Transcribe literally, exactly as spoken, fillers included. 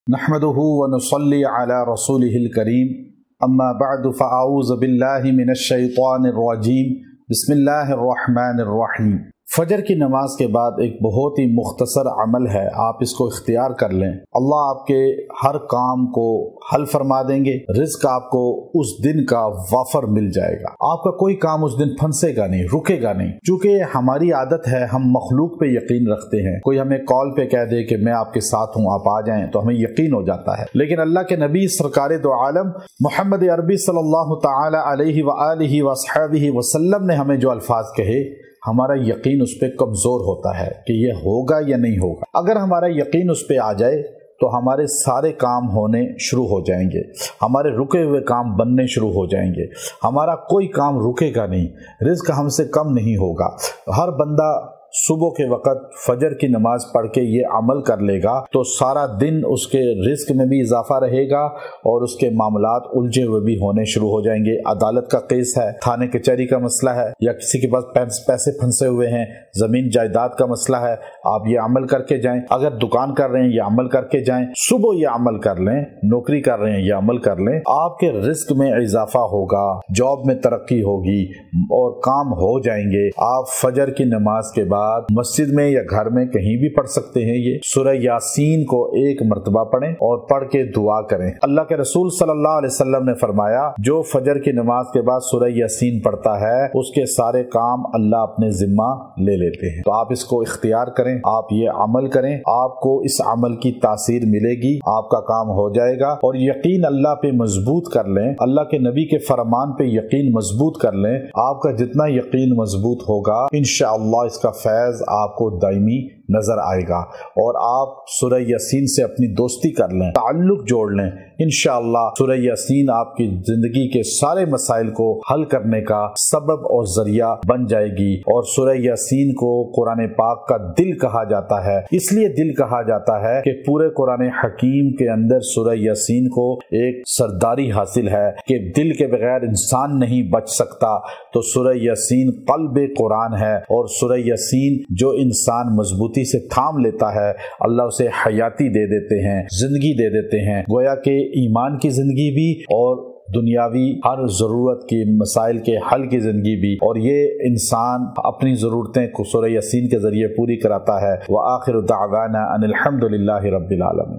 नहमदुहु व नुसल्ली अला रसूलिहिल करीम अम्मा बअद फ़अऊज़ु बिल्लाहि मिनश शैतानिर रजीम बिस्मिल्लाहिर रहमानिर रहीम। फजर की नमाज के बाद एक बहुत ही मुख्तसर अमल है, आप इसको इख्तियार कर लें। अल्लाह आपके हर काम को हल फरमा देंगे, रिज़्क आपको उस दिन का वाफर मिल जाएगा, आपका कोई काम उस दिन फंसेगा नहीं, रुकेगा नहीं। चूँकि हमारी आदत है, हम मखलूक पे यकीन रखते हैं। कोई हमें कॉल पे कह दे कि मैं आपके साथ हूँ, आप आ जाएं, तो हमें यकीन हो जाता है। लेकिन अल्लाह के नबी सरकार दो आलम मोहम्मद अरबी सल्लल्लाहु तआला अलैहि व आलिहि व अस्हाबिहि वसल्लम ने हमें जो अल्फाज कहे, हमारा यकीन उस पर कमज़ोर होता है कि ये होगा या नहीं होगा। अगर हमारा यकीन उस पर आ जाए तो हमारे सारे काम होने शुरू हो जाएंगे, हमारे रुके हुए काम बनने शुरू हो जाएंगे, हमारा कोई काम रुकेगा नहीं, रिज़्क हमसे कम नहीं होगा। हर बंदा सुबह के वक़्त फजर की नमाज पढ़ के ये अमल कर लेगा तो सारा दिन उसके रिस्क में भी इजाफा रहेगा और उसके मामलात उलझे हुए भी होने शुरू हो जाएंगे। अदालत का केस है, थाने कचहरी का मसला है, या किसी के पास पैसे फंसे हुए हैं, ज़मीन जायदाद का मसला है, आप ये अमल करके जाएं। अगर दुकान कर रहे हैं ये अमल करके जाएं, सुबह ये अमल कर लें, नौकरी कर रहे हैं ये अमल कर लें, आपके रिस्क में इजाफा होगा, जॉब में तरक्की होगी और काम हो जाएंगे। आप फजर की नमाज के बाद मस्जिद में या घर में कहीं भी पढ़ सकते हैं। ये सूरह यासीन को एक मर्तबा पढ़ें और पढ़ के दुआ करें। अल्लाह के रसूल सल्लल्लाहु अलैहि वसल्लम ने फरमाया, जो फजर की नमाज के बाद सूरह यासीन पढ़ता है उसके सारे काम अल्लाह अपने जिम्मा ले लेते हैं। तो आप इसको इख्तियार करें, आप ये अमल करें, आपको इस अमल की तासीर मिलेगी, आपका काम हो जाएगा। और यकीन अल्लाह पे मजबूत कर लें, अल्लाह के नबी के फरमान पे यकीन मजबूत कर लें। आपका जितना यकीन मजबूत होगा इंशाअल्लाह इसका फैज आपको दायमी नजर आएगा। और आप सूरह यासीन से अपनी दोस्ती कर लें, ताल्लुक जोड़ लें, इंशाअल्लाह सूरह यासीन आपकी जिंदगी के सारे मसाइल को हल करने का सबब और जरिया बन जाएगी। और सूरह यासीन को कुरान पाक का दिल कहा जाता है, इसलिए दिल कहा जाता है कि पूरे कुरान हकीम के अंदर सूरह यासीन को एक सरदारी हासिल है कि दिल के बगैर इंसान नहीं बच सकता। तो सूरह यासीन क़ल्ब कुरान है और सूरह यासीन जो इंसान मजबूती से थाम लेता है अल्लाह उसे हयाती दे देते हैं, जिंदगी दे देते हैं, गोया के ईमान की जिंदगी भी और दुनियावी हर ज़रूरत की मसाइल के हल की ज़िंदगी भी। और ये इंसान अपनी ज़रूरतें सूरह यासीन के ज़रिए पूरी कराता है। व आखिर दावाना अनिल हम्दुलिल्लाहि रब्बिल आलमीन।